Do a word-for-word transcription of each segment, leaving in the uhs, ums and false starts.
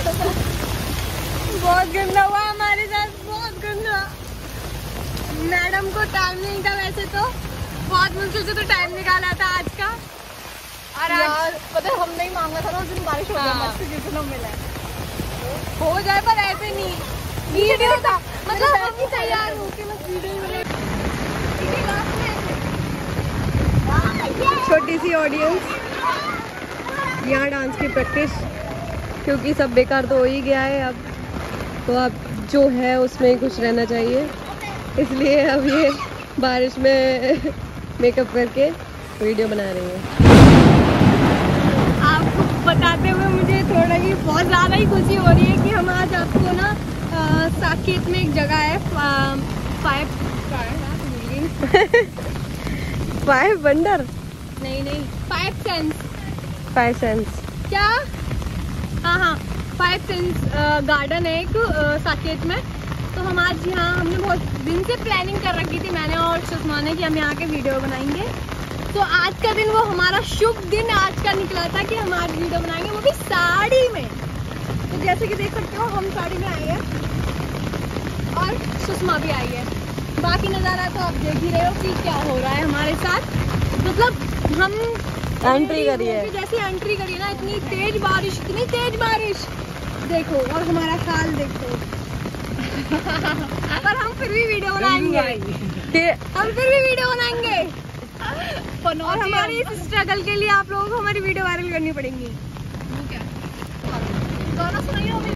बहुत गंदा हुआ हमारे साथ, बहुत गंदा। मैडम को टाइम नहीं था वैसे तो, बहुत मुश्किल से तो टाइम निकाला था आज का। और आज पता है हमने ही मांगा था ना उस दिन, बारिश हो गई मस्त जितना मिला हो जाए, पर ऐसे नहीं वीडियो था, मतलब हम ही तैयार होके बस वीडियो बने। छोटी सी ऑडियंस, यहाँ डांस की प्रैक्टिस, क्योंकि सब बेकार तो हो ही गया है अब, तो अब जो है उसमें ही खुश रहना चाहिए, इसलिए अब ये बारिश में मेकअप करके वीडियो बना रही है। आपको बताते हुए मुझे थोड़ा ही बहुत ज़्यादा ही खुशी हो रही है कि हम आज आपको ना साकेत में एक जगह है, फाइव फाइव वंडर नहीं नहीं फाइव सेंस फाइव सेंस क्या हाँ हाँ फाइव सेंस गार्डन है एक साकेत में। तो हम आज यहाँ, हमने बहुत दिन से प्लानिंग कर रखी थी मैंने और सुषमा ने कि हम यहाँ के वीडियो बनाएंगे। तो आज का दिन वो हमारा शुभ दिन आज का निकला था कि हम आज वीडियो बनाएंगे, वो भी साड़ी में। तो जैसे कि देख सकते हो हम साड़ी में आए हैं और सुषमा भी आई है। बाकी नज़ारा तो आप देख ही रहे हो कि क्या हो रहा है हमारे साथ। मतलब हम एंट्री करी है, जैसे एंट्री करी है ना, इतनी तेज बारिश, इतनी तेज बारिश देखो, और हमारा हाल देखो। पर हम फिर भी वीडियो बनाएंगे, हम फिर भी वीडियो बनाएंगे। और हमारी इस स्ट्रगल के लिए आप लोगों को हमारी वीडियो वायरल करनी पड़ेगी। गाना सुनाइए हमें।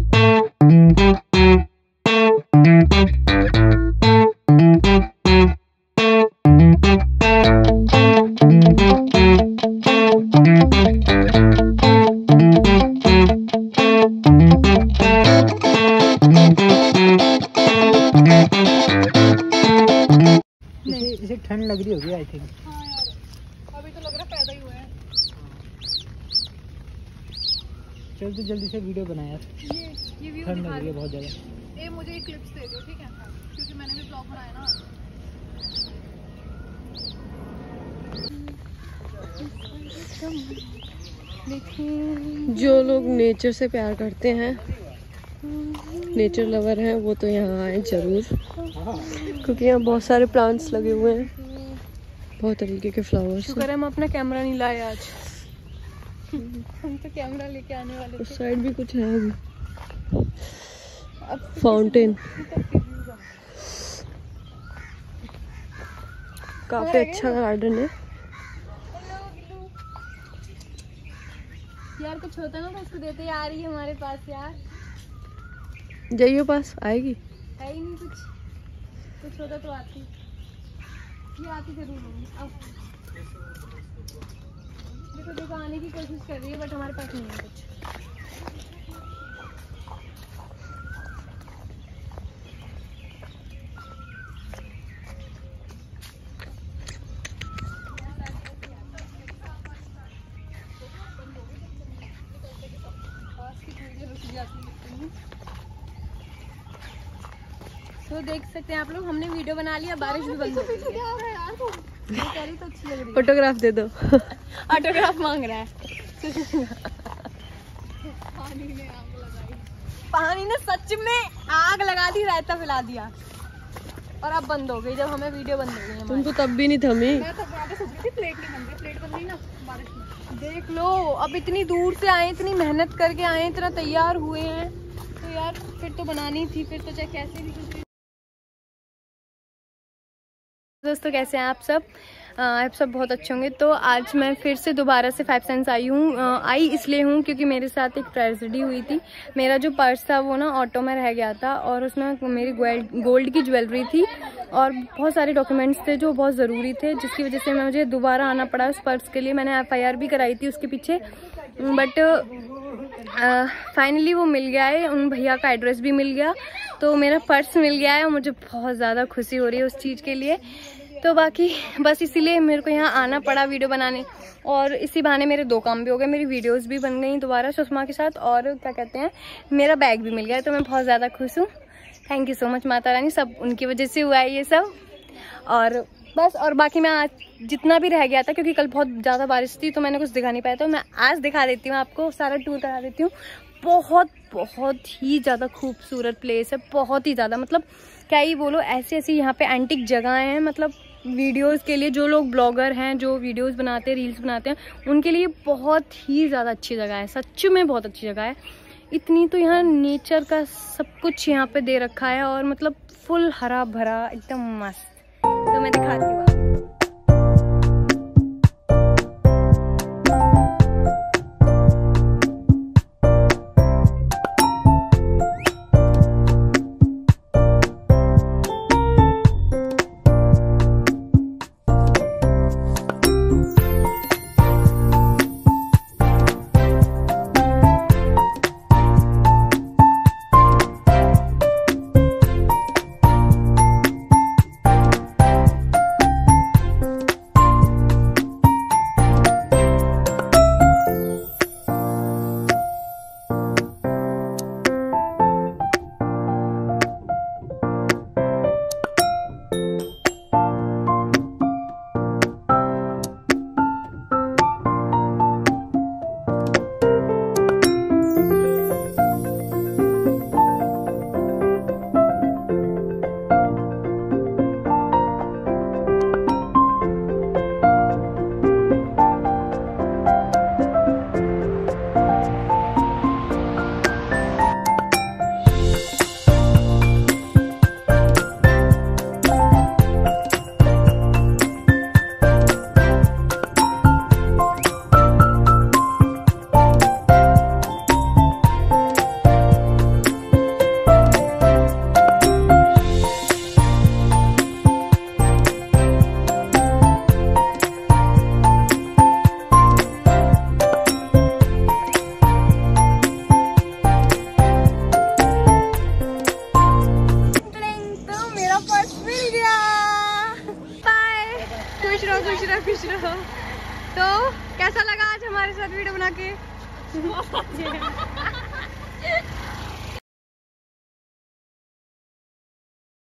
इसे ठंड लग रही होगी आई थिंक। हाँ यार, अभी तो लग रहा पैदा ही हुआ है। चल तो जल्दी से वीडियो बना यार, ये ये व्यू ठंड लग रही है बहुत ज़्यादा। ये मुझे एक क्लिप्स दे दो ठीक है, क्योंकि मैंने भी ब्लॉग बनाया ना। जो लोग नेचर से प्यार करते हैं, नेचर लवर हैं, वो तो यहाँ आए जरूर, क्योंकि यहाँ बहुत सारे प्लांट्स लगे हुए हैं, बहुत तरीके के फ्लावर्स। शुक्र है हम अपना कैमरा नहीं लाए आज, हम तो कैमरा लेके आने वाले थे। उस साइड भी कुछ है अभी, फाउंटेन काफी अच्छा गार्डन है यार। कुछ होता ना तो उसको देते, आ रही है हमारे पास यार। जाइयो पास आएगी, है ही नहीं कुछ, कुछ होता तो आती, ये आती जरूर होगी। अब देखो देखो आने की कोशिश कर रही है, बट हमारे पास नहीं है कुछ। तो देख सकते हैं आप लोग, हमने वीडियो बना लिया, बारिश भी बंद हो गई है। तो अच्छी लग रही है। फोटोग्राफ दे दो। ऑटोग्राफ मांग रहा है। पानी ने आग लगाई, पानी ने सच में आग लगा दी, रायता फैला दिया, और अब बंद हो गई। जब हमें वीडियो बंद हो गई, तुम तो तब भी नहीं थमी। मैं तो आगे सोच रही थी प्लेट नहीं बन रही, प्लेट बन रही ना बारिश में। देख लो, अब इतनी दूर से आए, इतनी मेहनत करके आए, इतना तैयार हुए हैं, तो यार फिर तो बनानी थी, फिर तो चाहे कैसे भी। दोस्तों कैसे हैं आप सब? आप सब बहुत अच्छे होंगे। तो आज मैं फिर से दोबारा से फाइव सेंस आई हूँ। आई इसलिए हूँ क्योंकि मेरे साथ एक ट्रेजेडी हुई थी। मेरा जो पर्स था वो ना ऑटो में रह गया था, और उसमें मेरी गोल्ड की ज्वेलरी थी और बहुत सारे डॉक्यूमेंट्स थे जो बहुत ज़रूरी थे, जिसकी वजह से मुझे दोबारा आना पड़ा उस पर्स के लिए। मैंने एफ आई आर भी कराई थी उसके पीछे, बट फाइनली वो मिल गया है, उन भैया का एड्रेस भी मिल गया, तो मेरा पर्स मिल गया है और मुझे बहुत ज़्यादा खुशी हो रही है उस चीज़ के लिए। तो बाकी बस इसीलिए मेरे को यहाँ आना पड़ा वीडियो बनाने, और इसी बहाने मेरे दो काम भी हो गए, मेरी वीडियोस भी बन गई दोबारा सुषमा के साथ, और क्या कहते हैं मेरा बैग भी मिल गया, तो मैं बहुत ज़्यादा खुश हूँ। Thank you so much Mata Rani, सब उनकी वजह से हुआ है ये सब। और बस, और बाकी मैं आज जितना भी रह गया था, क्योंकि कल बहुत ज़्यादा बारिश थी तो मैंने कुछ दिखा नहीं पाया, तो मैं आज दिखा देती हूँ आपको, सारा टूर करा देती हूँ। बहुत बहुत ही ज़्यादा खूबसूरत प्लेस है, बहुत ही ज़्यादा, मतलब क्या ही बोलो, ऐसी ऐसी यहाँ पे एंटिक जगहें हैं, मतलब वीडियोस के लिए जो लोग ब्लॉगर हैं, जो वीडियोस बनाते हैं, रील्स बनाते हैं, उनके लिए बहुत ही ज़्यादा अच्छी जगह है, सच में बहुत अच्छी जगह है। इतनी तो यहाँ नेचर का सब कुछ यहाँ पे दे रखा है और मतलब फुल हरा भरा एकदम मस्त। तो मैं दिखाती हूँ। खुश रहो खुश रहो। तो कैसा लगा आज हमारे साथ वीडियो बना के?